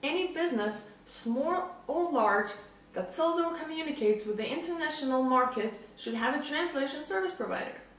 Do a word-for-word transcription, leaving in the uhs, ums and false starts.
Any business, small or large, that sells or communicates with the international market should have a translation service provider.